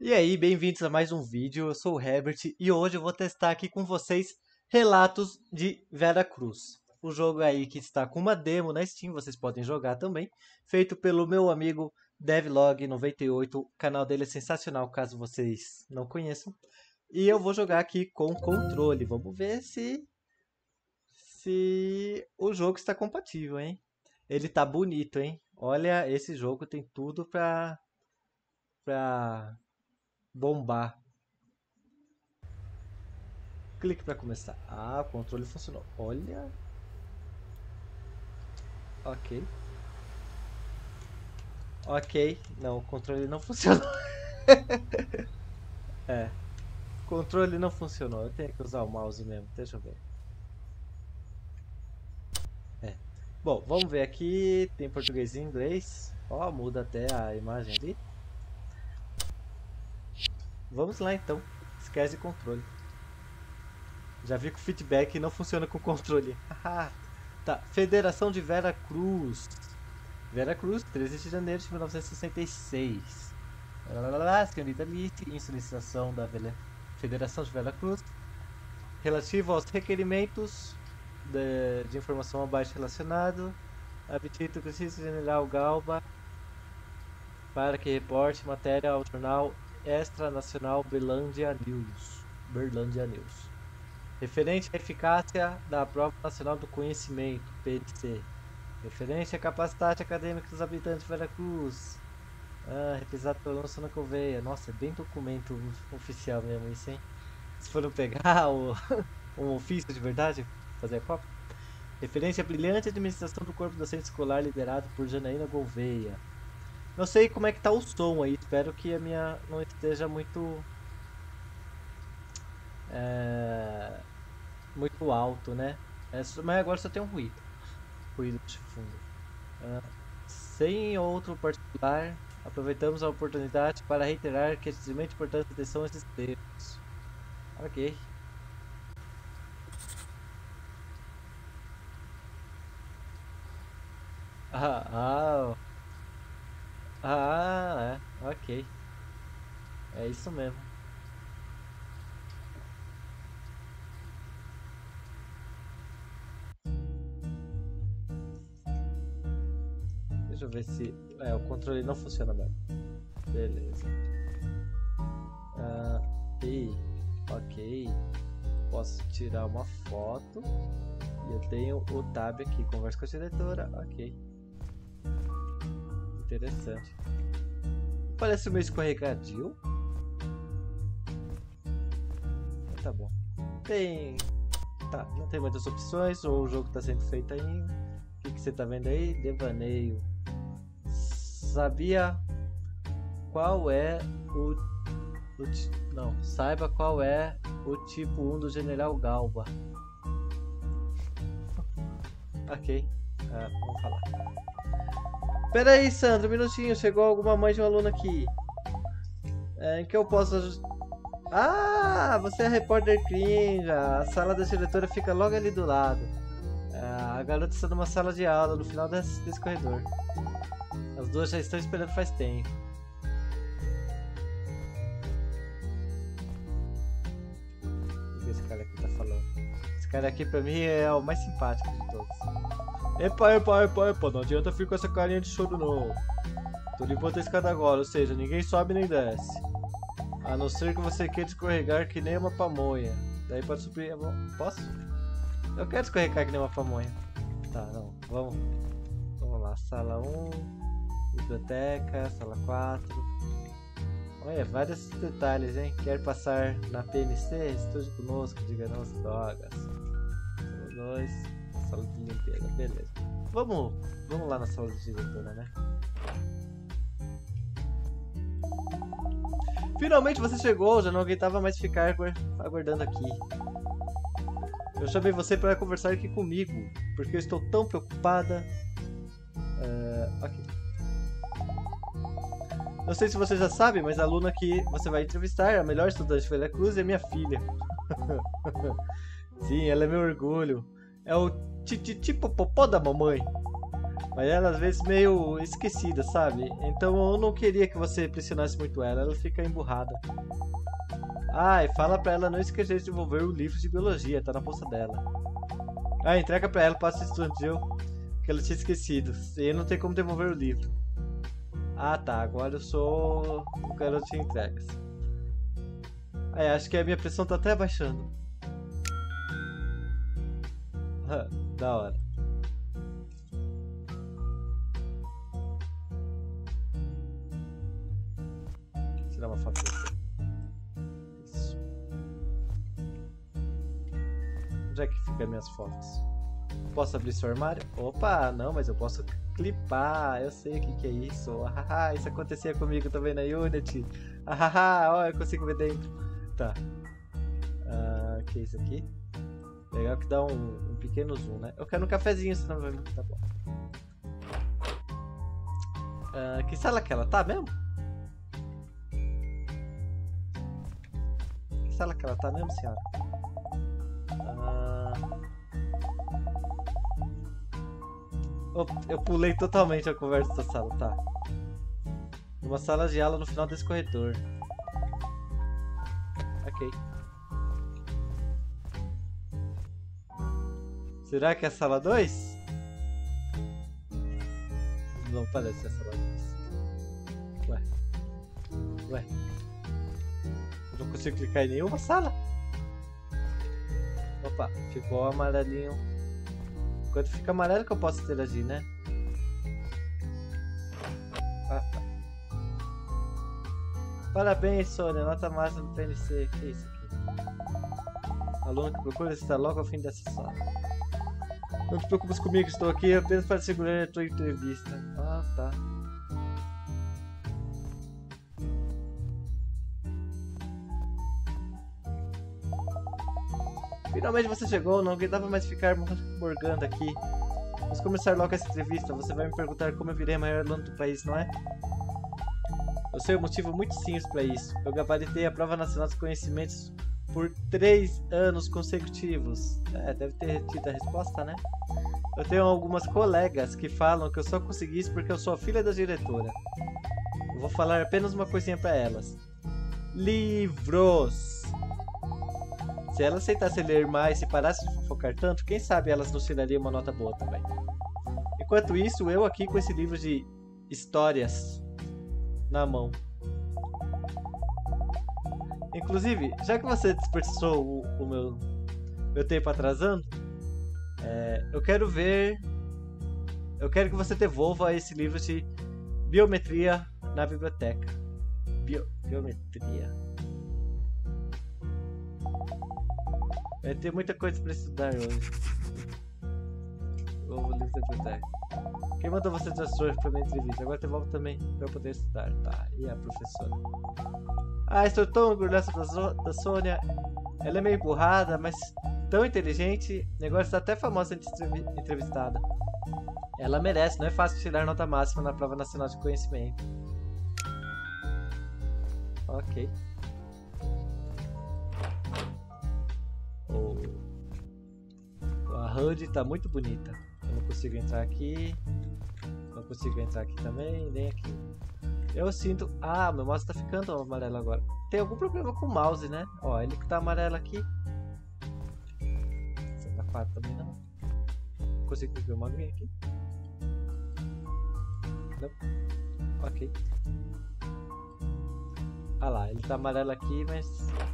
E aí, bem-vindos a mais um vídeo. Eu sou o Herbert e hoje eu vou testar aqui com vocês Relatos de Vera Cruz. O jogo aí que está com uma demo na Steam, vocês podem jogar também, feito pelo meu amigo Devlog98. O canal dele é sensacional, caso vocês não conheçam. E eu vou jogar aqui com controle. Vamos ver se o jogo está compatível, hein? Ele tá bonito, hein? Olha, esse jogo tem tudo pra bombar. Clique para começar. Ah, o controle funcionou. Olha. Ok. Ok. Não, o controle não funcionou. É. O controle não funcionou. Eu tenho que usar o mouse mesmo. Deixa eu ver. É. Bom, vamos ver aqui. Tem português e inglês. Ó, muda até a imagem ali. Vamos lá então. Esquece controle. Já vi que o feedback não funciona com controle. Tá. Federação de Vera Cruz. Vera Cruz, 13 de janeiro de 1966. Senhorita Alice, em solicitação da Federação de Vera Cruz, relativo aos requerimentos de informação abaixo relacionado, Abdito Justiça General Galba, para que reporte matéria ao jornal Extranacional Berlândia News. Referente à eficácia da Prova Nacional do Conhecimento, PNC. Referente à capacidade acadêmica dos habitantes de Veracruz. Repisado pelo anúncio na Colveia. Nossa, é bem documento oficial mesmo isso, hein? Se foram pegar um ofício de verdade, fazer a cópia. Referente à brilhante administração do corpo docente escolar liderado por Janaína Gouveia. Não sei como é que tá o som aí, espero que a minha não esteja muito muito alto, né? Mas agora só tem um ruído de fundo. Sem outro particular, aproveitamos a oportunidade para reiterar que é extremamente importante a atenção a esses termos. Ok. Ah, ok. É isso mesmo. Deixa eu ver se... o controle não funciona mesmo. Beleza. Ok. Posso tirar uma foto. E eu tenho o tab aqui. Conversa com a diretora. Ok. Interessante. Parece meio escorregadio. Tá bom. Tá, não tem muitas opções. Ou o jogo está sendo feito ainda. O que você tá vendo aí? Devaneio. Sabia qual é não, saiba qual é o tipo 1 do General Galba. Ok, vamos falar. Pera aí, Sandra, um minutinho, chegou alguma mãe de um aluno aqui. Em que eu posso ajudar? Ah, você é a repórter Crinja. A sala da diretora fica logo ali do lado. A garota está numa sala de aula no final desse corredor. As duas já estão esperando faz tempo. O que esse cara aqui tá falando? Esse cara aqui pra mim é o mais simpático de todos. Epa, não adianta ficar com essa carinha de choro não. Tô limpando a escada agora, ou seja, ninguém sobe nem desce. A não ser que você queira escorregar que nem uma pamonha. Daí pode subir... Posso? Eu quero escorregar que nem uma pamonha. Tá, não. Vamos lá. Sala 1, biblioteca, sala 4. Olha, vários detalhes, hein? Quer passar na PNC? Estude conosco, diga não às drogas. Sala 2, sala de limpeza, beleza. Vamos lá na sala de diretora, né? Finalmente você chegou, já não aguentava mais ficar aguardando aqui. Eu chamei você para conversar aqui comigo, porque eu estou tão preocupada. Ok. Não sei se você já sabe, mas a aluna que você vai entrevistar, a melhor estudante de Veracruz, é minha filha. Sim, ela é meu orgulho. É o titipopopó da mamãe. Mas ela às vezes meio esquecida, sabe? Então eu não queria que você pressionasse muito ela, ela fica emburrada. Ah, e fala pra ela não esquecer de devolver o livro de biologia, tá na bolsa dela. Ah, entrega pra ela o passo estudantil, que ela tinha esquecido. E não tem como devolver o livro. Ah tá, agora eu sou o garoto de entregas. Aí, acho que a minha pressão tá até baixando. Da hora. Vou tirar uma foto desse. Isso. Onde é que ficam minhas fotos? Posso abrir seu armário? Opa, não, mas eu posso clipar. Eu sei o que é isso. Ahaha, isso acontecia comigo também na Unity. Ahaha, ó, eu consigo ver dentro. Tá. O que é isso aqui? Legal que dá um pequeno zoom, né? Eu quero um cafezinho, senão vai... Tá bom. Que sala que ela tá mesmo? Que sala que ela tá mesmo, senhora? Eu pulei totalmente a conversa da sala, tá? Uma sala de aula no final desse corredor. Ok. Será que é a sala 2? Não parece ser a sala 2. Ué. Eu não consigo clicar em nenhuma sala? Opa, ficou amarelinho. Enquanto fica amarelo que eu posso interagir, né? Ah, tá. Parabéns, Sônia. Nota máxima do PNC. Que é isso aqui? Aluno que procura estar logo ao fim dessa sala. Não te preocupes comigo, estou aqui apenas para segurar a tua entrevista. Ah, tá. Finalmente você chegou, não aguentava mais ficar morgando aqui. Vamos começar logo essa entrevista. Você vai me perguntar como eu virei a maior aluno do país, não é? Eu sei um motivo muito simples para isso. Eu gabaritei a prova nacional dos conhecimentos por 3 anos consecutivos. Deve ter tido a resposta, né? Eu tenho algumas colegas que falam que eu só consegui isso porque eu sou a filha da diretora. Eu vou falar apenas uma coisinha para elas. Livros! Se elas aceitassem ler mais e parassem de fofocar tanto, quem sabe elas nos tirariam uma nota boa também. Enquanto isso, eu aqui com esse livro de histórias na mão. Inclusive, já que você desperdiçou o meu tempo atrasando, eu quero que você devolva esse livro de biometria na biblioteca. Biometria. Vai ter muita coisa para estudar hoje. Vou livro da biblioteca. Quem mandou você transferir para minha entrevista? Agora devolve também para eu poder estudar. Tá, e a professora? Ah, estou tão orgulhosa da Sônia. Ela é meio burrada, mas tão inteligente. O negócio está até famosa de ser entrevistada. Ela merece, não é fácil tirar nota máxima na prova nacional de conhecimento. Ok. A HUD tá muito bonita. Eu não consigo entrar aqui. Não consigo entrar aqui também, nem aqui. Eu sinto... Ah, meu mouse tá ficando amarelo agora. Tem algum problema com o mouse, né? Ó, ele que tá amarelo aqui. Essa tá 4 também não. Não consigo ver uma aguinha aqui. Não. Ok. Ah lá, ele tá amarelo aqui, mas...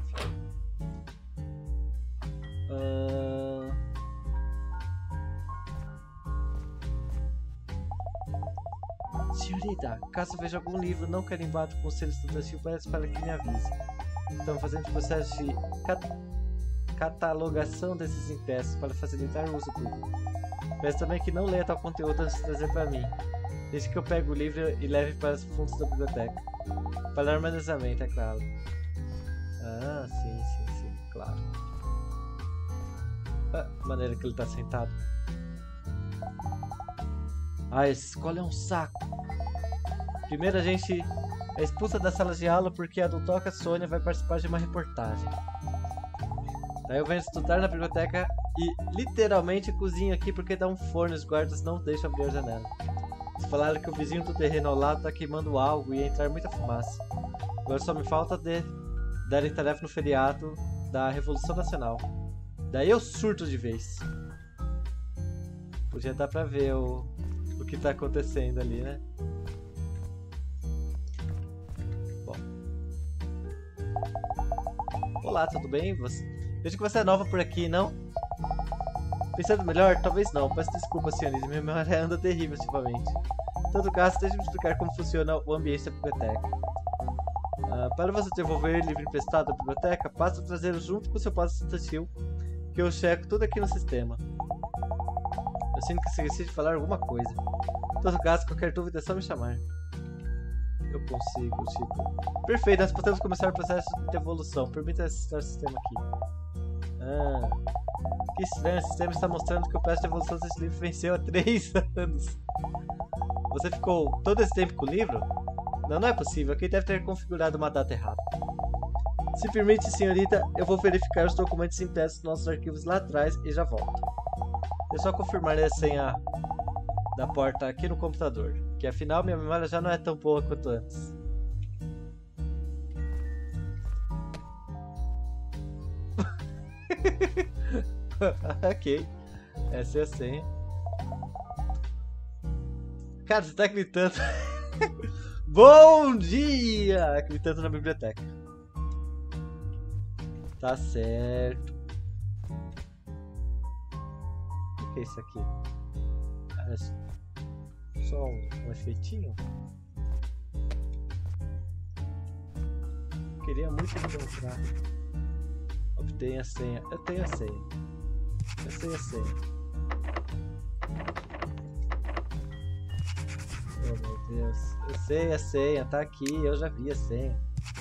Senhorita, caso veja algum livro não carimbado com o selo estudantil, peço para que me avise. Estamos fazendo o processo de catalogação desses impressos para facilitar o uso público. Peço também que não leia tal conteúdo antes de trazer para mim. Desde que eu pegue o livro e leve para os fundos da biblioteca. Para armazenamento, é claro. Ah, sim, claro. A maneira que ele está sentado. Ah, essa escola é um saco. Primeiro a gente é expulsa da sala de aula porque a doutora Sônia vai participar de uma reportagem. Daí eu venho estudar na biblioteca E literalmente cozinho aqui porque dá um forno e os guardas não deixam abrir a janela. Eles falaram que o vizinho do terreno ao lado tá queimando algo e ia entrar muita fumaça. Agora só me falta darem tarefa no feriado da Revolução Nacional. Daí eu surto de vez. Podia dar pra ver o que tá acontecendo ali, né? Bom. Olá, tudo bem? Vejo que você é nova por aqui, não? Pensando melhor, talvez não. Peço desculpa, senhorita. Minha memória anda terrível ultimamente. Em todo caso, deixe-me explicar como funciona o ambiente da biblioteca. Para você devolver livro emprestado à biblioteca, basta trazê-lo junto com seu passe estudantil, que eu checo tudo aqui no sistema. Eu sinto que esqueci de falar alguma coisa. Em todo caso, qualquer dúvida é só me chamar. Eu consigo, tipo... Perfeito, nós podemos começar o processo de devolução. Permita acessar o sistema aqui. Que estranho, o sistema está mostrando que o prazo de devolução desse livro venceu há 3 anos. Você ficou todo esse tempo com o livro? Não é possível. Aqui deve ter configurado uma data errada. Se permite, senhorita, eu vou verificar os documentos impressos nos nossos arquivos lá atrás e já volto. Eu só confirmar a senha da porta aqui no computador, que afinal minha memória já não é tão boa quanto antes. Ok, essa é a senha. Cara, você tá gritando. Bom dia! Gritando na biblioteca. Tá certo. O que é isso aqui? É só um efeitinho? Queria muito encontrar. Obtenha a senha. Eu tenho a senha. Eu sei a senha. Oh meu Deus. Eu sei a senha. Tá aqui. Eu já vi a senha.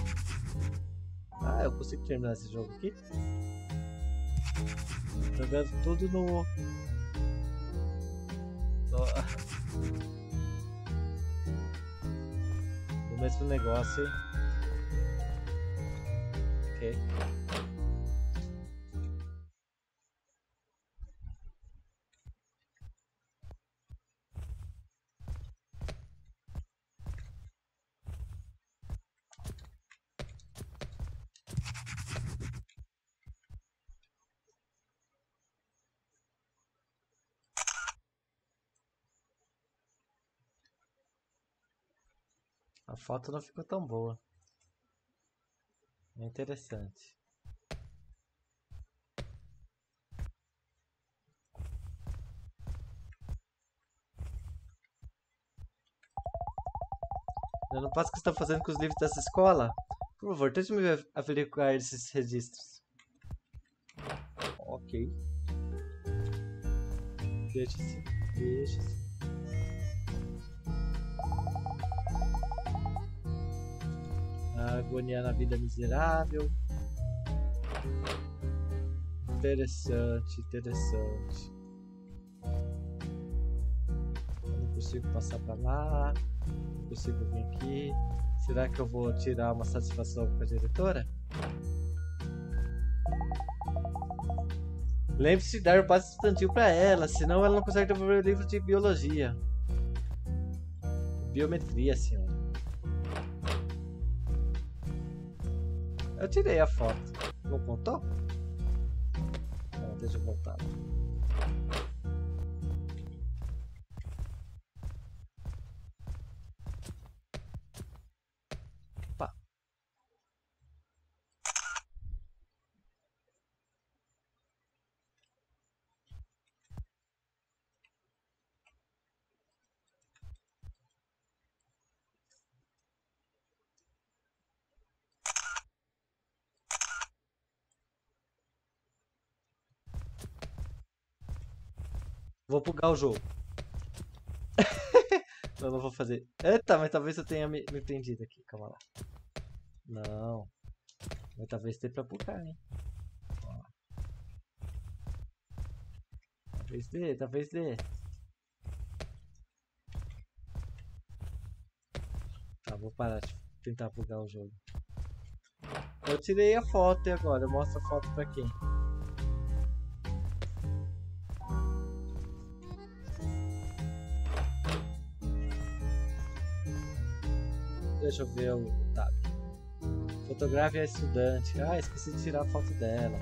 Eu consigo terminar esse jogo aqui? Jogando tudo no mesmo negócio, hein? Ok. A foto não ficou tão boa. É interessante. Eu não faço o que você está fazendo com os livros dessa escola? Por favor, tente-me averiguar esses registros. Ok. Deixa-se. Deixa-se. A agonia na vida miserável. Interessante, interessante. Eu não consigo passar pra lá. Não consigo vir aqui. Será que eu vou tirar uma satisfação com a diretora? Lembre-se de dar o passe estudantil pra ela, senão ela não consegue devolver o livro de biologia. Biometria, senhora. Eu tirei a foto. Não contou? Não, deixa eu voltar. Opa. Vou bugar o jogo. Eu não vou fazer. Eita, mas talvez eu tenha me entendido aqui. Calma lá. Não. Mas talvez dê pra bugar, hein? Ó. Talvez dê, talvez dê. Tá, vou parar de tentar bugar o jogo. Eu tirei a foto e agora eu mostro a foto pra quem? Deixa eu ver o tab. Fotografe a estudante. Ah, esqueci de tirar a foto dela.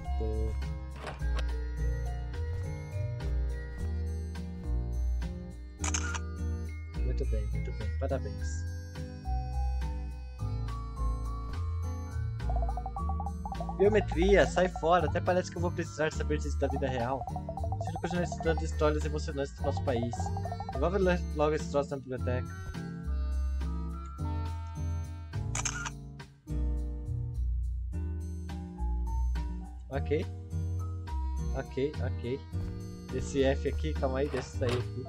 Muito bem, parabéns. Biometria, sai fora, até parece que eu vou precisar saber disso da vida real. Preciso continuar estudando histórias emocionantes do nosso país. Devolve logo esse troço na biblioteca. Ok. Esse F aqui, calma aí, deixa eu sair aqui.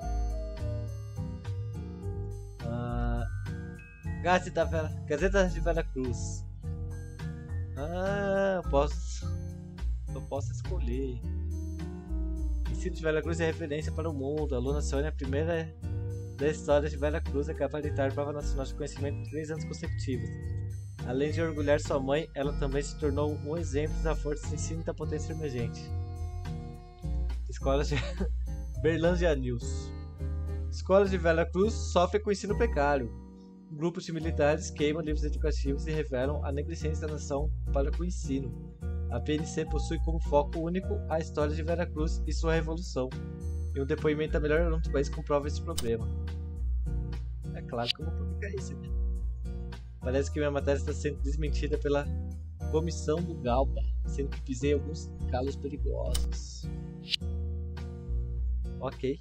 Gazeta de Vera Cruz. Eu posso escolher. Ensino de Vera Cruz é referência para o mundo. A aluna Sônia é a primeira da história de Vera Cruz a gabaritar a prova nacional de conhecimento por 3 anos consecutivos. Além de orgulhar sua mãe, ela também se tornou um exemplo da força de ensino e da potência emergente. Escola de Berlândia News. Escola de Vera Cruz sofre com ensino precário. Grupos de militares queimam livros educativos e revelam a negligência da nação para com o ensino. A PNC possui como foco único a história de Vera Cruz e sua revolução. E um depoimento da melhor aluna do país comprova esse problema. É claro que eu vou publicar isso, né? Parece que minha matéria está sendo desmentida pela comissão do Galba, sendo que pisei alguns calos perigosos. Ok.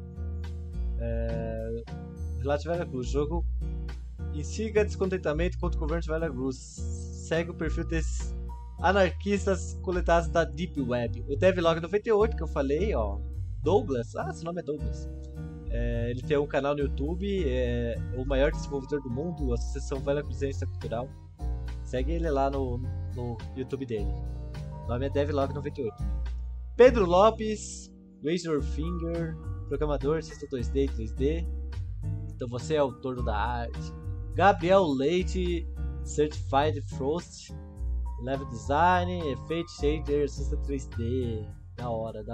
Relato de Vera Cruz. Jogo instiga descontentamento contra o governo de Vera Cruz. Segue o perfil desses anarquistas coletados da Deep Web. O Devlog 98 que eu falei, ó. Douglas. Seu nome é Douglas. Ele tem um canal no YouTube. É o maior desenvolvedor do mundo. Associação Vera Cruzense Cultural. Segue ele lá no YouTube dele. O nome é Devlog 98. Pedro Lopes. Razorfinger. Programador, System 2D e 3D. Então você é autor da arte. Gabriel Leite, Certified Frost, Level Design, Effect Shader, System 3D. Da hora.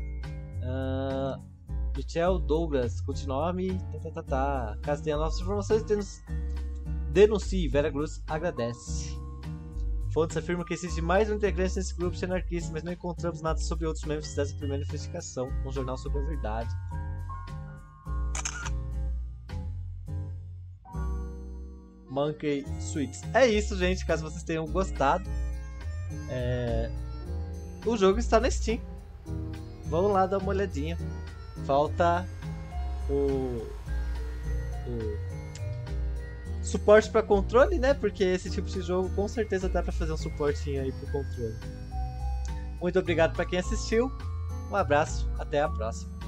Michel Douglas, continue. Caso tenha novas informações, denuncie. Vera Cruz agradece. Fontes afirmam que existe mais um integrante nesse grupo de anarquistas, mas não encontramos nada sobre outros membros dessa primeira investigação. Um jornal sobre a verdade. Monkey Sweets. É isso, gente. Caso vocês tenham gostado, o jogo está na Steam. Vamos lá dar uma olhadinha. Falta o suporte para controle, né? Porque esse tipo de jogo com certeza dá para fazer um suportinho aí pro controle. Muito obrigado para quem assistiu. Um abraço, até a próxima.